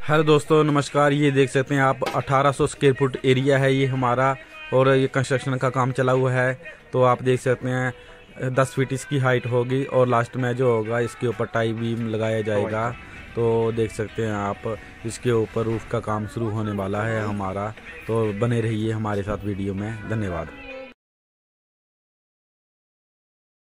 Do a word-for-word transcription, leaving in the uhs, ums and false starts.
Hello दोस्तों, नमस्कार। ये देख सकते हैं आप अठारह सौ स्क्वायर फुट एरिया है ये हमारा, और ये कंस्ट्रक्शन का काम चला हुआ है। तो आप देख सकते हैं दस फीट इसकी हाइट होगी, और लास्ट में जो होगा इसके ऊपर टाई बीम लगाया जाएगा। तो देख सकते हैं आप, इसके ऊपर रूफ का काम शुरू होने वाला है हमारा। तो बने रहिए हमारे साथ वीडियो में। धन्यवाद।